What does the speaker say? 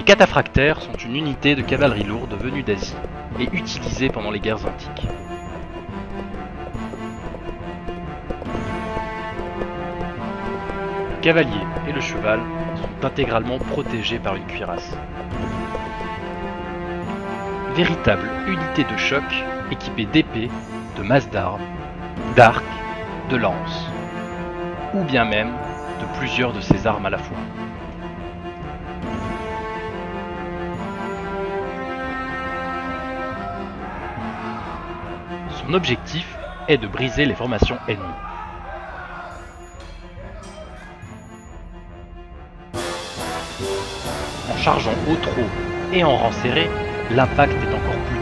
cataphractaires sont une unité de cavalerie lourde venue d'Asie et utilisée pendant les guerres antiques. Le cavalier et le cheval sont intégralement protégés par une cuirasse. Véritable unité de choc équipée d'épées, de masses d'armes, d'arcs, de lances, ou bien même de plusieurs de ces armes à la fois. Son objectif est de briser les formations ennemies. En chargeant au trot et en rang serré, l'impact est encore plus